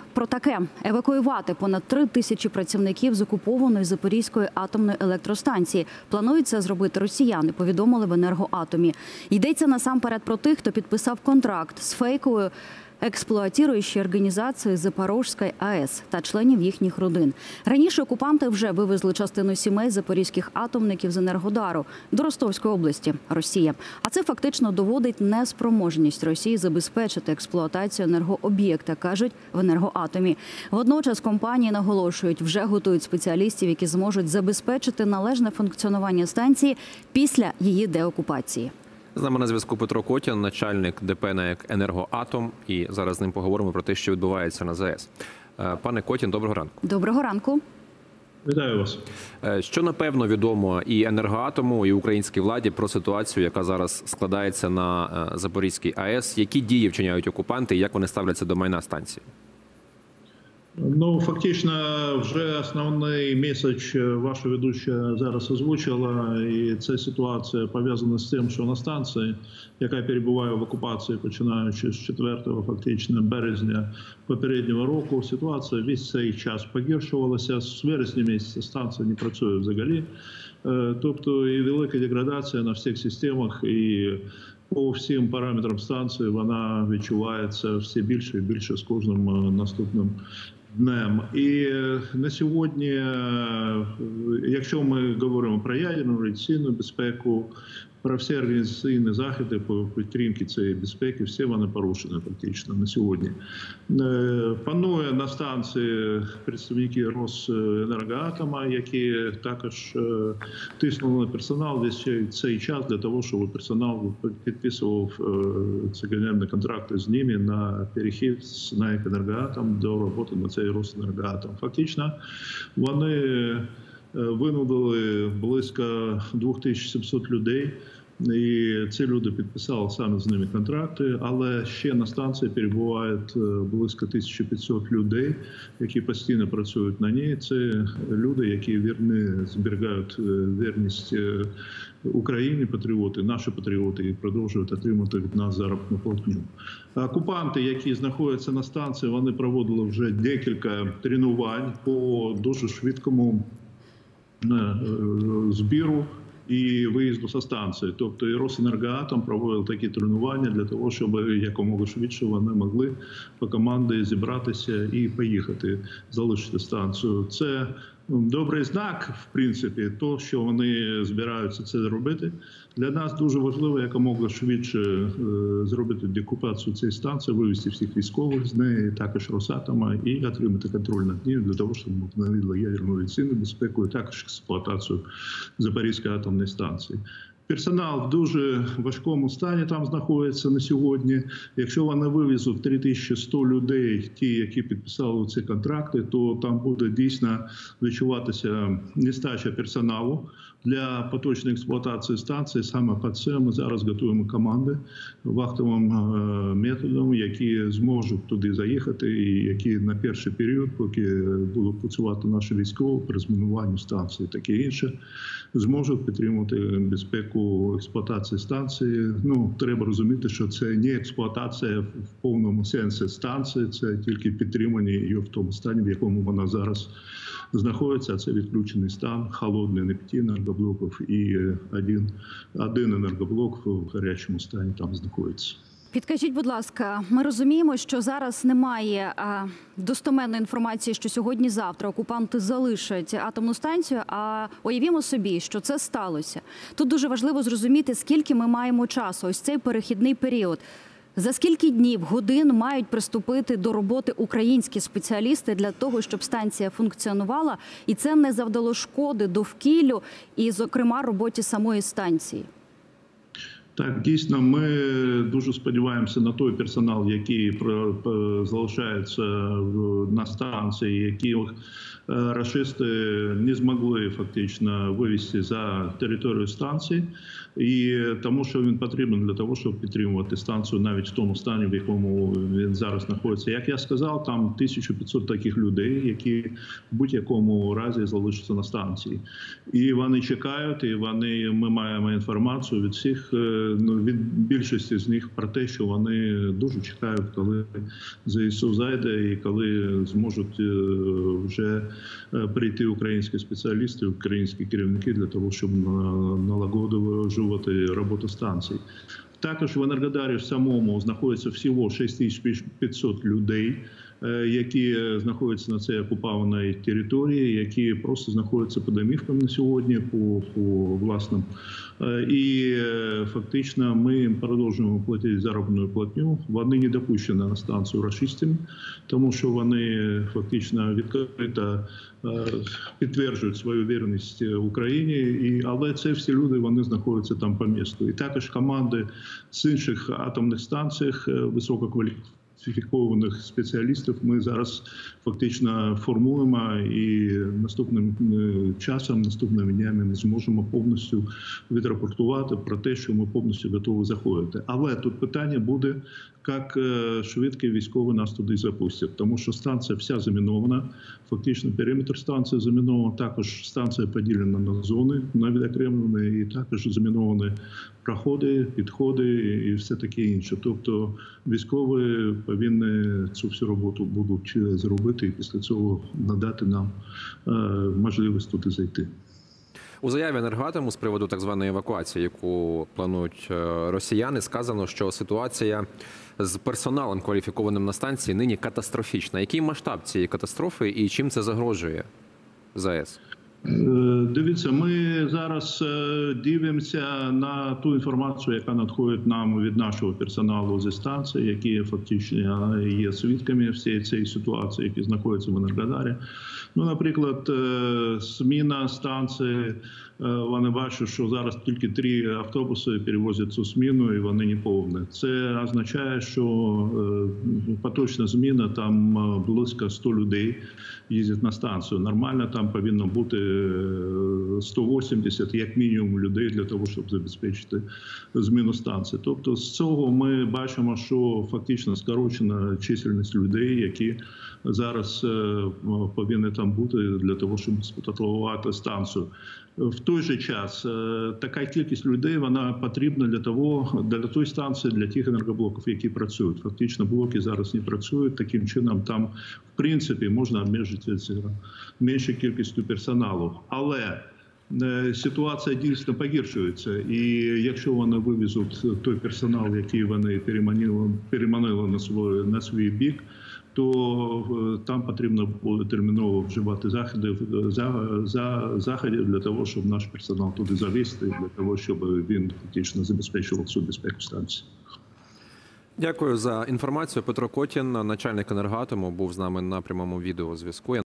про таке. Евакуювати понад 3000 працівників з окупованої Запорізької атомної електростанції. Планують це зробити росіяни, повідомили в «Енергоатомі». Йдеться насамперед про тих, хто підписав контракт з фейковою експлуатуючої організації Запорізької АЕС та членів їхніх родин. Раніше окупанти вже вивезли частину сімей запорізьких атомників з Енергодару до Ростовської області, Росія. А це фактично доводить неспроможність Росії забезпечити експлуатацію енергооб'єкта, кажуть в «Енергоатомі». Водночас компанії наголошують, вже готують спеціалістів, які зможуть забезпечити належне функціонування станції після її деокупації. З нами на зв'язку Петро Котян, начальник ДП НАЕК «Енергоатом». І зараз з ним поговоримо про те, що відбувається на ЗАЕС. Пане Котян, доброго ранку. Доброго ранку. Вітаю вас. Що, напевно, відомо і «Енергоатому», і українській владі про ситуацію, яка зараз складається на Запорізькій АЕС? Які дії вчиняють окупанти і як вони ставляться до майна станції? Ну, фактично, вже основний меседж ваша ведуча зараз озвучила, і ця ситуація пов'язана з тим, що на станції, яка перебуває в окупації, починаючи з 4 фактично березня попереднього року, ситуація весь цей час погіршувалася. З вересня місяця станція не працює взагалі, тобто і велика деградація на всіх системах, і по всім параметрам станції вона відчувається все більше і більше з кожним наступним днем. І на сьогодні, якщо ми говоримо про ядерну радіаційну безпеку, про всі організаційні заходи по підтримці цієї безпеки, всі вони порушені фактично на сьогодні. Панує на станції представники Росенергоатома, які також тиснули на персонал весь цей час для того, щоб персонал підписував ганебні контракти з ними на перехід з НАЕК «Енергоатом» до роботи на цей Росенергоатом. Фактично, вони винудили близько 2700 людей, і ці люди підписали саме з ними контракти, але ще на станції перебувають близько 1500 людей, які постійно працюють на ній. Це люди, які вірні, зберігають вірність Україні, патріоти, наші патріоти, і продовжують отримати від нас заробітну платню. Окупанти, які знаходяться на станції, вони проводили вже декілька тренувань по дуже швидкому збіру і виїзду зі станції. Тобто і Росенергоатом проводив такі тренування для того, щоб якомога швидше вони могли по команді зібратися і поїхати, залишити станцію. Це добрий знак, в принципі, то, що вони збираються це робити. Для нас дуже важливо якомога швидше зробити деокупацію цієї станції, вивезти всіх військових з неї, також Росатома, і отримати контроль над нею для того, щоб відновили ядерну радіаційну безпеку і також експлуатацію Запорізької атомної станції. Персонал в дуже важкому стані там знаходиться на сьогодні. Якщо вони вивезуть 3100 людей, ті, які підписали ці контракти, то там буде дійсно відчуватися нестача персоналу для поточної експлуатації станції. Саме під це ми зараз готуємо команди вахтовим методом, які зможуть туди заїхати і які на перший період, поки будуть працювати наші військові при розмінуванні станції, таке інше, зможуть підтримувати безпеку експлуатації станції. Ну, треба розуміти, що це не експлуатація в повному сенсі станції, це тільки підтримання її в тому стані, в якому вона зараз знаходиться. Це відключений стан, холодний, не 5 енергоблоків і один енергоблок в гарячому стані там знаходиться. Підкажіть, будь ласка, ми розуміємо, що зараз немає достеменної інформації, що сьогодні-завтра окупанти залишать атомну станцію, а уявімо собі, що це сталося. Тут дуже важливо зрозуміти, скільки ми маємо часу, ось цей перехідний період. За скільки днів, годин мають приступити до роботи українські спеціалісти для того, щоб станція функціонувала, і це не завдало шкоди довкіллю і, зокрема, роботі самої станції? Так, дійсно, ми дуже сподіваємося на той персонал, який залишається на станції, яких рашисти не змогли фактично вивезти за територію станції, і тому що він потрібен для того, щоб підтримувати станцію навіть в тому стані, в якому він зараз знаходиться. Як я сказав, там 1500 таких людей, які в будь-якому разі залишаться на станції. І вони чекають, і ми маємо інформацію від всіх від більшості з них про те, що вони дуже чекають, коли ЗСУ зайде і коли зможуть вже прийти українські спеціалісти, українські керівники для того, щоб налагоджувати роботу станцій. Також в Енергодарі самому знаходиться всього 6500 людей, які знаходяться на цій окупованій території, які просто знаходяться по домівкам на сьогодні, по власним. І фактично ми їм продовжуємо платити заробітну платню. Вони не допущені на станцію рашистами, тому що вони фактично відкрито підтверджують свою вірність Україні, але це всі люди, вони знаходяться там по місту. І також команди з інших атомних станцій висококваліфікованих спеціалістів ми зараз фактично формуємо, і наступним часом, наступними днями ми зможемо повністю відрапортувати про те, що ми повністю готові заходити. Але тут питання буде, як швидко військові нас туди запустять, тому що станція вся замінована, фактично периметр станції замінований, також станція поділена на зони, на відокремлені, і також заміновані проходи, підходи і все таке інше. Тобто військові повинні цю всю роботу будуть зробити і після цього надати нам можливість туди зайти. У заяві «Енергоатому» з приводу так званої евакуації, яку планують росіяни, сказано, що ситуація з персоналом, кваліфікованим на станції, нині катастрофічна. Який масштаб цієї катастрофи і чим це загрожує ЗАЕС? Дивіться, ми зараз дивимося на ту інформацію, яка надходить нам від нашого персоналу зі станції, які фактично є свідками всієї цієї ситуації, які знаходяться в Енергодарі. Ну, наприклад, зміна станції, вони бачать, що зараз тільки 3 автобуси перевозять цю зміну, і вони не повні. Це означає, що поточна зміна, там близько 100 людей їздять на станцію. Нормально там повинно бути 180, як мінімум, людей для того, щоб забезпечити зміну станції. Тобто з цього ми бачимо, що фактично скорочена чисельність людей, які зараз повинні там бути для того, щоб експлуатувати станцію. В той же час така кількість людей, вона потрібна для тої станції, для тих енергоблоків, які працюють. Фактично блоки зараз не працюють, таким чином там в принципі можна обмежитися меншою кількістю персоналу. Але ситуація дійсно погіршується, і якщо вони вивезуть той персонал, який вони переманили на свій бік, то там потрібно буде терміново вживати заходів для того, щоб наш персонал туди завести, для того, щоб він фактично забезпечував всю безпеку станції. Дякую за інформацію. Петро Котін, начальник «Енергоатому», був з нами на прямому відеозв'язку.